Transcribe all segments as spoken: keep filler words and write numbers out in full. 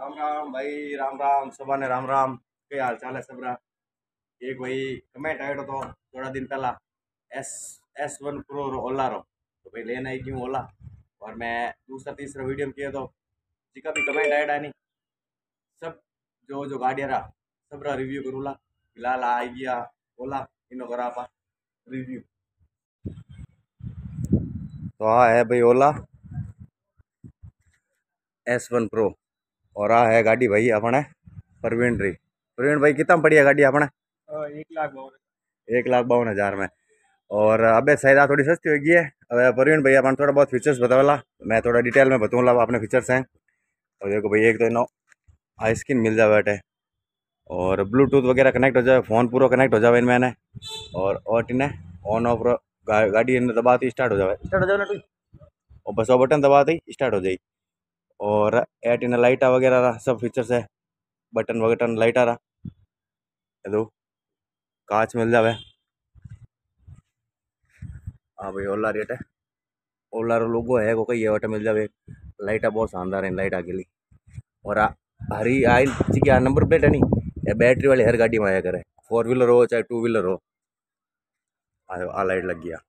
राम राम भाई, राम राम सबा ने, राम राम। क्या हाल चाल है सबरा? एक भाई कमेंट आयो तो थोड़ा दिन पहला एस एस वन प्रो रो ओला रो, तो भाई लेना ही क्यों ओला। और मैं दूसरा तीसरा वीडियो में किया तो जी का भी कमेंट आया नहीं। सब जो जो गाड़ियाँ रहा सब रहा रिव्यू करूँला। फिलहाल आ गया ओला, इनो करा पा रिव्यू। तो हाँ है भाई ओला एस वन प्रो। और आ है गाड़ी भाई अपने प्रवीण री। प्रवीण भाई कितना में पड़ी है गाड़ी अपने? एक लाख बावन। एक लाख बावन हज़ार में। और अबे शायद आ थोड़ी सस्ती होगी है। अब प्रवीण भैया अपन थोड़ा बहुत फीचर्स बतावला, मैं थोड़ा डिटेल में बताऊँगा अपने फीचर्स हैं। और देखो भाई, एक तो नो आई स्क्रीन मिल जाए बैठे, और ब्लूटूथ वगैरह कनेक्ट हो जाए, फ़ोन पूरा कनेक्ट हो जाए इनमें ने। और और इन्हें ऑन ऑफ गा, गाड़ी इन्हें दबाती स्टार्ट हो जाए, स्टार्ट हो जाए ना तू। और बस वो बटन दबाते ही स्टार्ट हो जाए। और एट इन लाइटा वगैरह रहा सब फीचर्स है, बटन वगटन लाइटा रहा। ये दो कांच मिल जावे। हाँ भाई ओला रेट है, ओला रो लोगो है वो कही है मिल जावे। लाइटा बहुत शानदार है लाइटा के लिए। और आ, हरी आई की आ नंबर प्लेट है नहीं, ये बैटरी वाली हर गाड़ी में आया करे, फोर व्हीलर हो चाहे टू व्हीलर हो। आ आ लाइट लग गया,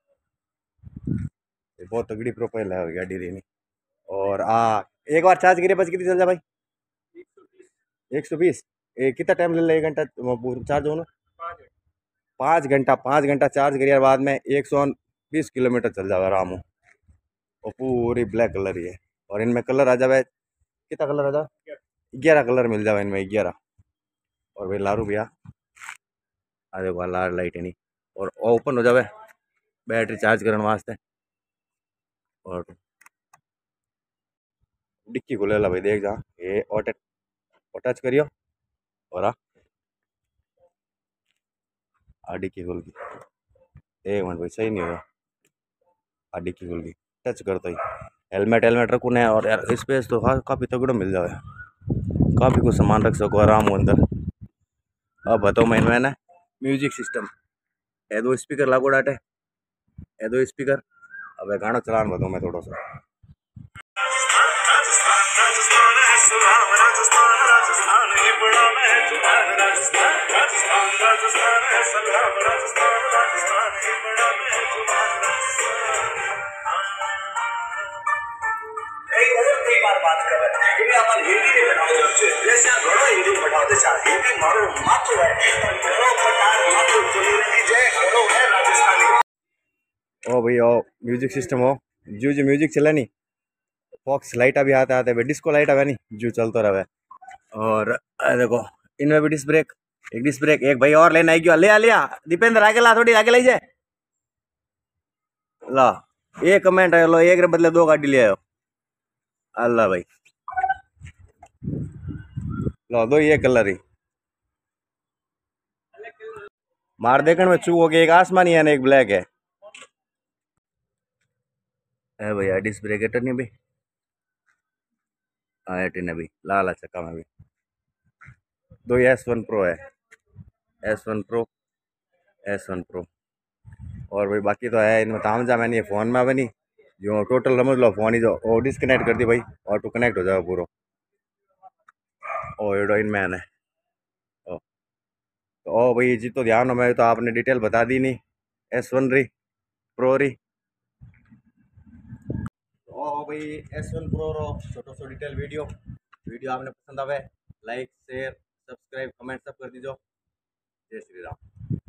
ये बहुत तगड़ी प्रोफाइल है गाड़ी देनी। और आ एक बार चार्ज करिए बस कितनी चल जाए भाई? एक सौ बीस। ये कितना टाइम ले लेगा? एक घंटा चार्ज होना? पाँच घंटा। पाँच घंटा चार्ज करिए बाद में एक सौ बीस किलोमीटर चल जाएगा आराम हो। और पूरी ब्लैक कलर ही है। और इनमें कलर आ जाए, कितना कलर आ जाए? ग्यारह कलर मिल जाए इनमें, ग्यारह। और भाई लारू भैया आ देखो लार लाइट है नहीं। और ओपन हो जाए बैटरी चार्ज करने वास्ते। और डिक्की खुले ला भाई, देख जा ये ऑटो टच करियो। और आ आ डिक्की खुल गई। एक मिनट भाई, सही नहीं होगा। आ डिक्की खुल गई टच करता ही। हेलमेट हेलमेट रखू ने, और यार स्पेस तो हाँ काफ़ी तगड़ा मिल जाए, काफ़ी कुछ सामान रख सको आराम हो अंदर। अब बताओ मैं इनमें ना म्यूजिक सिस्टम है, दो स्पीकर लागू डाटे है, दो स्पीकर। अब गाना चलान बताऊँ मैं थोड़ा सा। कई बार बात कर रहे हैं इन्हें अपन हिंदी में बनाओ, जैसे घणो हिंदी में बताओ तो हिंदी मारो मातृ है, घणो पठार मातृ सुनी लीजिए, घणो है राजस्थानी। ओ भाई ओ म्यूजिक सिस्टम हो, जो जो म्यूजिक चले नहीं, फॉक्स लाइट भी आते आते भाई, डिस्को लाइट आवे नहीं जो चलता रहे। और आ देखो इनमें भी डिस्क ब्रेक, एक डिस्क ब्रेक। एक भाई और लेना है क्यों ले आ लिया दीपेंद्र, आगे ला थोड़ी आगे ले जाए ला। एक कमेंट आयो लो, एक रे बदले दो गाड़ी ले आयो। अल्लाह भाई लो दो ये कलर ही मार देखने में चू हो गया, एक आसमानी है ना एक ब्लैक है। है भैया डिस्क ब्रेक है नहीं भाई, हाँ एटीन है भाई, लाल चक्का में भी। दो एस वन प्रो है, S one pro, S one pro. और भाई बाकी तो है इनमें ताम जा मैंने फ़ोन में बनी जो टोटल समझ लो फ़ोन ही जो वो डिस्कनेक्ट कर दी भाई, ऑटो कनेक्ट हो जाएगा पूरा। ओ एडो इन मैन है। ओ तो ओ भाई जी तो ध्यान हो, मैं तो आपने डिटेल बता दी नहीं एस वन री प्रो री। तो ओ भाई एस वन प्रो रो छोटो सो डिटेल वीडियो वीडियो आपने पसंद आवे, लाइक शेयर सब्सक्राइब कमेंट सब कर दीजिए। जय श्री राम।